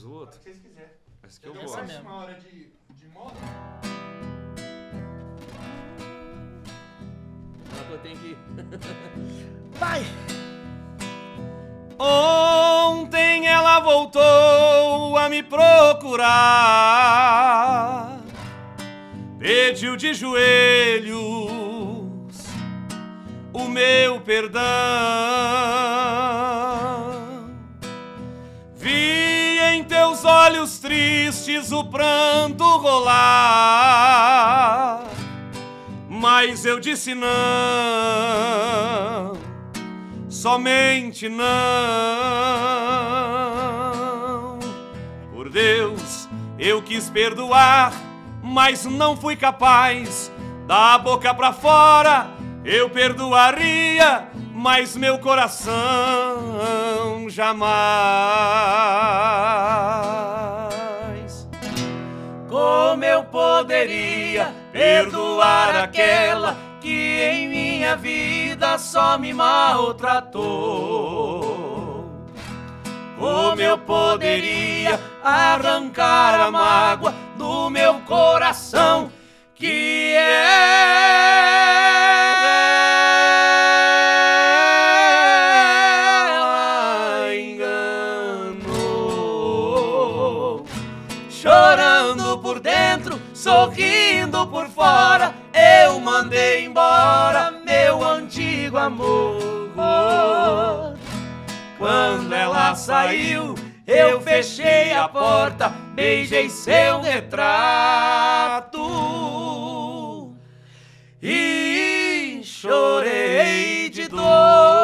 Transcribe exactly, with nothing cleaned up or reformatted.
Do outro? O que vocês quiserem. Essa que eu Entendeu? gosto. Mais uma hora de, de moda. Eu tenho que... Vai! Ontem ela voltou a me procurar, pediu de joelhos o meu perdão. Vi em teus olhos tristes o pranto rolar, mas eu disse não, somente não. Por Deus, eu quis perdoar, mas não fui capaz. Da boca pra fora eu perdoaria, mas meu coração jamais. Como eu poderia perdoar aquela que em minha vida só me maltratou? Como eu poderia arrancar a mágoa do meu coração que ela enganou? Chorando por dentro, sorrindo por fora, eu mandei embora meu antigo amor. Quando ela saiu, eu fechei a porta, beijei seu retrato e chorei de dor.